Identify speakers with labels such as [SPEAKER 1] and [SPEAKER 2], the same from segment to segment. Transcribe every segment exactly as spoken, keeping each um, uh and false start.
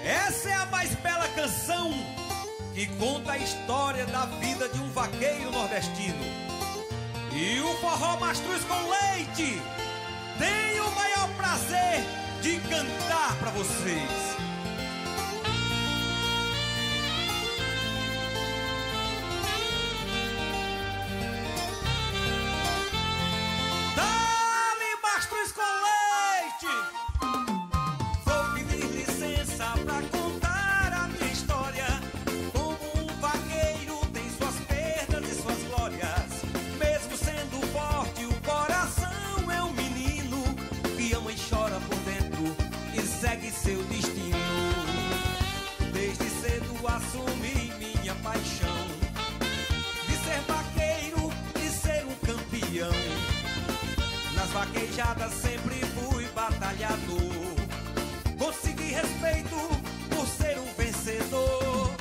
[SPEAKER 1] Essa é a mais bela canção que conta a história da vida de um vaqueiro nordestino. E o Forró Mastruz com Leite tem o maior prazer de cantar pra vocês.
[SPEAKER 2] Segue seu destino. Desde cedo assumi minha paixão de ser vaqueiro e ser um campeão. Nas vaquejadas sempre fui batalhador. Consegui respeito por ser um vencedor.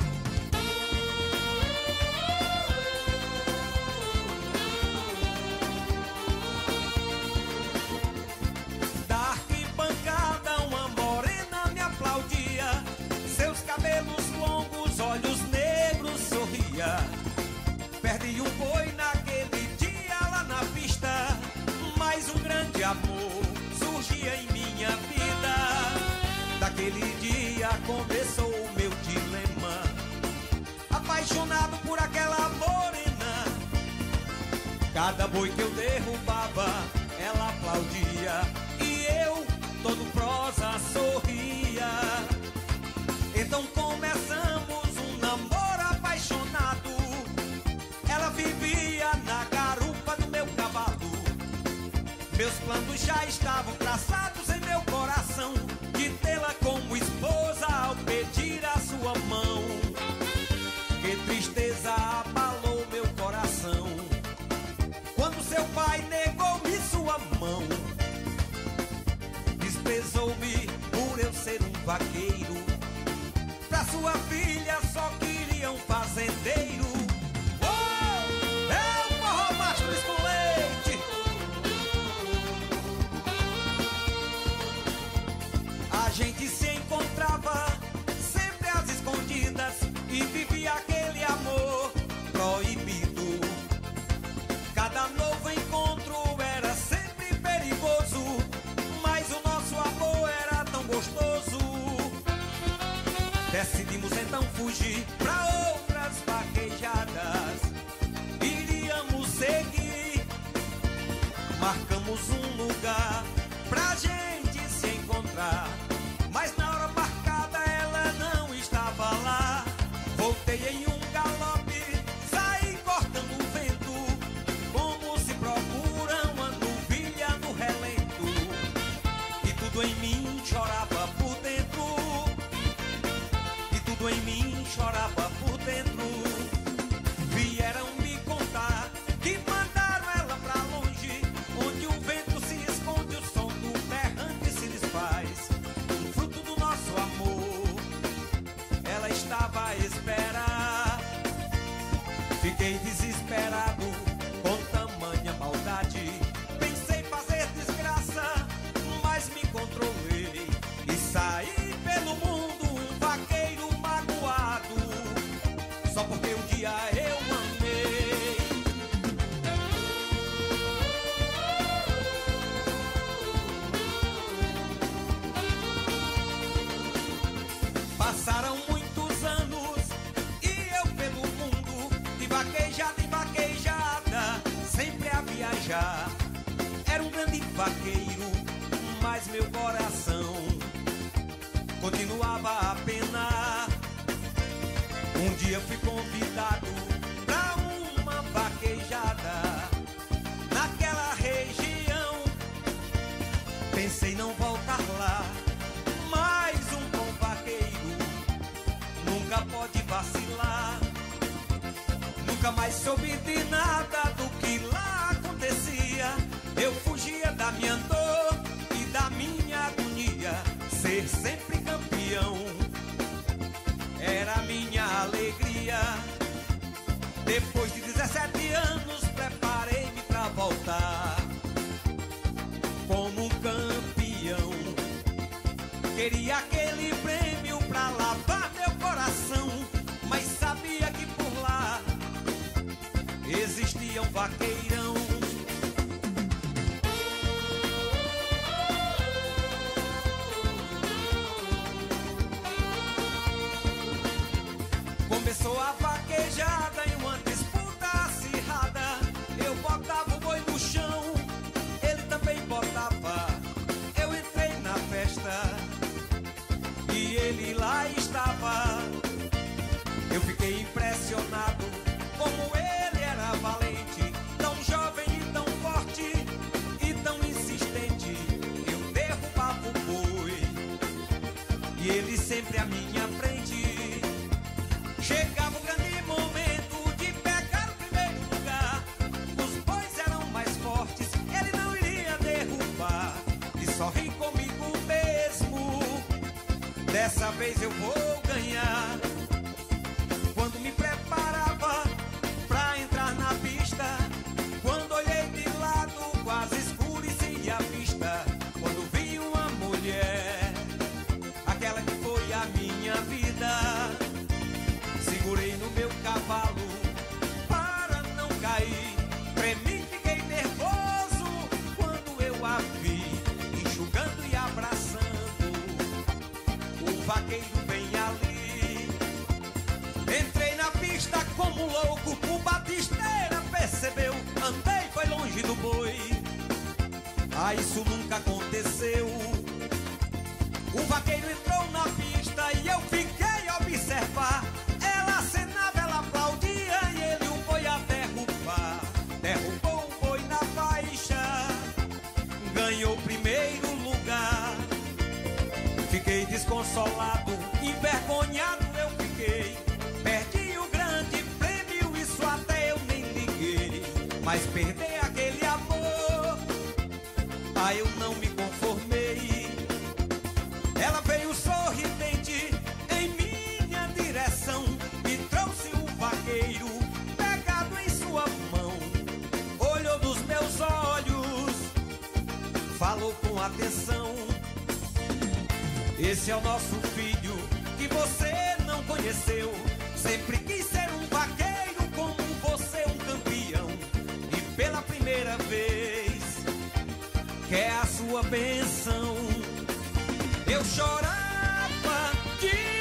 [SPEAKER 2] Seus cabelos longos, olhos negros, sorria. Perdi um boi naquele dia lá na pista, mas um grande amor surgia em minha vida. Daquele dia começou o meu dilema, apaixonado por aquela morena. Cada boi que eu derrubava, ela aplaudia, e eu, todo prosa, sorria. Então começamos um namoro apaixonado. Ela vivia na garupa do meu cavalo. Meus planos já estavam traçados em meu coração, de tê-la como esposa ao pedir a sua mão. Que tristeza abalou meu coração quando seu pai negou-me sua mão. Desprezou-me por eu ser um vaqueiro. Pra sua filha só queria um fazendeiro. Oh, é o Forró Mastruz com Leite. A gente se encontrava sempre às escondidas e vivia aquele amor proibido. Cada novo encontro era sempre perigoso, mas o nosso amor era tão gostoso. Decidimos então fugir pra outras vaquejadas. Iríamos seguir. Marcamos um lugar pra gente se encontrar, mas na hora marcada ela não estava lá. Voltei em um galope, saí cortando o vento, como se procura uma novilha no relento. E tudo em mim chorava por dentro. Tudo em mim chorava por dentro. Vieram me contar que mandaram ela pra longe, onde o vento se esconde, o som do berrante se desfaz. O fruto do nosso amor ela estava a esperar. Fiquei desesperado com tamanha maldade. Pensei fazer desgraça, mas me controlei e saí pelo mundo um vaqueiro magoado, só porque um dia eu amei. Passaram muitos anos e eu pelo mundo, de vaquejada em vaquejada, sempre a viajar. Era um grande vaqueiro, mas meu coração continuava a penar. Um dia fui convidado pra uma vaquejada naquela região. Pensei não voltar lá, mas um bom vaqueiro nunca pode vacilar. Nunca mais soube de nada do que lá acontecia. Eu fugia da minha dor e da minha agonia. Ser sempre campeão era minha alegria. Depois de dezessete anos preparei-me pra voltar como um campeão. Queria aquele prêmio pra pra lavar meu coração, mas sabia que por lá existia um vaqueirão. Começou a vaquejada em uma disputa acirrada. Eu botava o boi no chão, ele também botava. Eu entrei na festa e ele lá estava. Eu fiquei impressionado como ele era valente, tão jovem e tão forte e tão insistente. Eu derrubava o boi e ele sempre à minha frente. Chegava o grande momento de pegar o primeiro lugar. Os bois eram mais fortes, ele não iria derrubar. E sorri comigo mesmo, dessa vez eu vou ganhar. Quando me preparava pra entrar na pista, quando olhei de lado quase escurecia a vista. Quando vi uma mulher, aquela que foi a minha vida, segurei no meu cavalo para não cair. Tremi, fiquei nervoso quando eu a vi, enxugando e abraçando. O vaqueiro vem ali. Entrei na pista como louco, o batisteira percebeu. Andei, foi longe do boi. Ah, isso nunca aconteceu. O vaqueiro entrou na pista e eu fiquei a observar. Ela acenava, ela aplaudia e ele o boi a derrubar. Derrubou o boi na faixa, ganhou o primeiro lugar. Fiquei desconsolado, envergonhado eu fiquei. Perdi o grande prêmio, isso até eu nem liguei. Mas perder aquele amor, ah, eu não me conformei. Ela veio sorridente em minha direção e trouxe o vaqueiro pegado em sua mão. Olhou nos meus olhos, falou com atenção. Esse é o nosso filho que você não conheceu. Sempre quis ser um vaqueiro como você, um campeão. E pela primeira vez quer a sua bênção. Eu chorava de